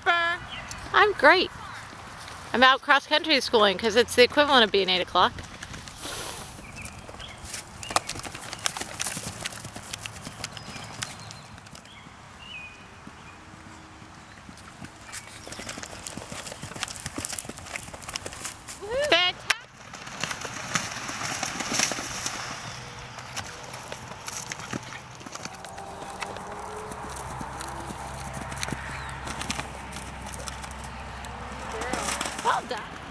Harper. I'm great. I'm out cross-country schooling because it's the equivalent of being 8 o'clock. Well done.